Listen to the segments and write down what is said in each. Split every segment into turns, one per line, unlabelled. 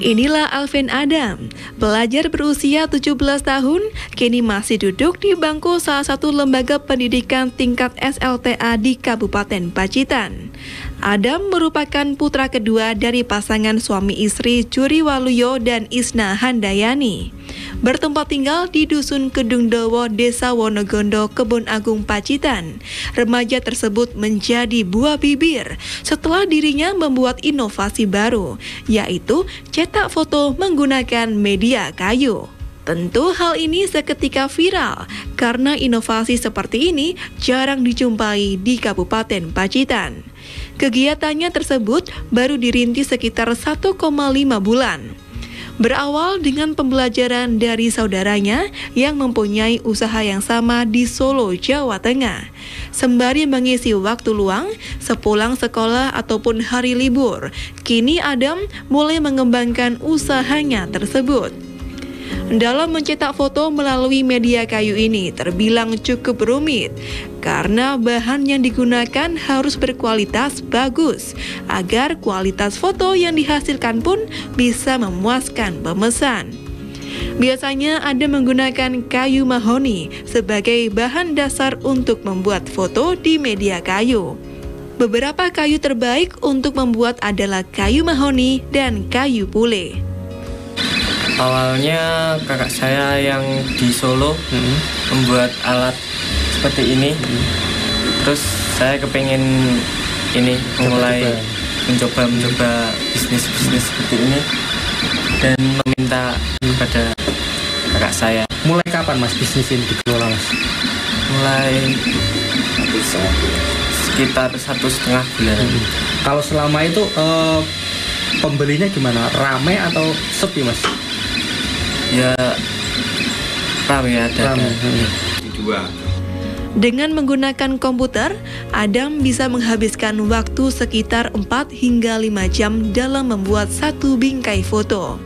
Inilah Alvin Adam, pelajar berusia 17 tahun, kini masih duduk di bangku salah satu lembaga pendidikan tingkat SLTA di Kabupaten Pacitan. Adam merupakan putra kedua dari pasangan suami istri Juri Waluyo dan Isna Handayani. Bertempat tinggal di Dusun Kedung Dowo, Desa Wonogondo, Kebon Agung, Pacitan. Remaja tersebut menjadi buah bibir setelah dirinya membuat inovasi baru, yaitu cetak foto menggunakan media kayu. Tentu hal ini seketika viral karena inovasi seperti ini jarang dijumpai di Kabupaten Pacitan. Kegiatannya tersebut baru dirintis sekitar 1,5 bulan. Berawal dengan pembelajaran dari saudaranya yang mempunyai usaha yang sama di Solo, Jawa Tengah. Sembari mengisi waktu luang, sepulang sekolah ataupun hari libur, kini Adam mulai mengembangkan usahanya tersebut. Dalam mencetak foto melalui media kayu ini terbilang cukup rumit karena bahan yang digunakan harus berkualitas bagus agar kualitas foto yang dihasilkan pun bisa memuaskan pemesan. Biasanya ada menggunakan kayu mahoni sebagai bahan dasar untuk membuat foto di media kayu. Beberapa kayu terbaik untuk membuat adalah kayu mahoni dan kayu pule.
Awalnya kakak saya yang di Solo membuat alat seperti ini. Terus saya kepengen ini mulai mencoba bisnis seperti ini dan meminta kepada kakak saya.
Mulai kapan Mas bisnis ini dikelola Mas?
Mulai sekitar 1,5 bulan.
Kalau selama itu pembelinya gimana? Ramai atau sepi Mas?
Ya ramai ada.
Dengan menggunakan komputer, Adam bisa menghabiskan waktu sekitar 4 hingga 5 jam dalam membuat satu bingkai foto.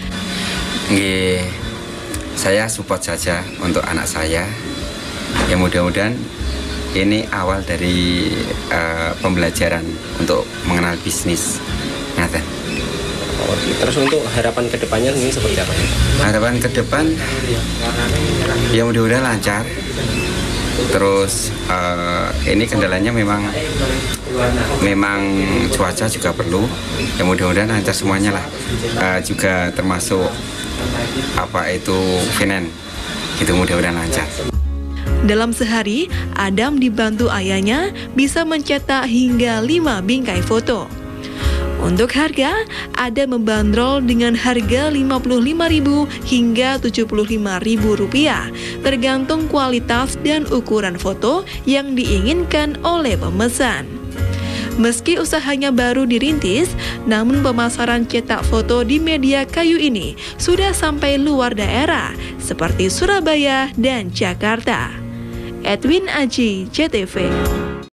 Saya support saja untuk anak saya. Ya mudah-mudahan ini awal dari pembelajaran untuk mengenal bisnis.
Terus untuk harapan kedepannya ini seperti apa?
Harapan ke depan ya mudah-mudahan lancar. Terus ini kendalanya memang cuaca juga perlu. Ya mudah-mudahan lancar semuanya lah. Juga termasuk finance. Gitu mudah-mudahan lancar.
Dalam sehari, Adam dibantu ayahnya bisa mencetak hingga 5 bingkai foto. Untuk harga, Adam membandrol dengan harga Rp55.000 hingga Rp75.000, tergantung kualitas dan ukuran foto yang diinginkan oleh pemesan. Meski usahanya baru dirintis, namun pemasaran cetak foto di media kayu ini sudah sampai luar daerah, seperti Surabaya dan Jakarta. Edwin Aji, JTV.